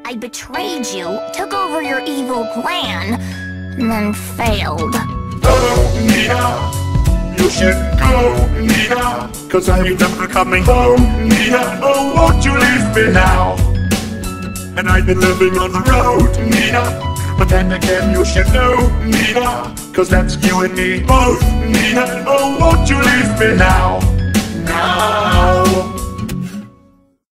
I betrayed you, took over your evil plan, and then failed. Oh, Nina, you should go, Nina, 'cause I'm never coming home, Nina. Oh, won't you leave me now? And I've been living on the road, Nina, but then again you should know, Nina, 'cause that's you and me both, Nina. Oh, won't you leave me now? Now.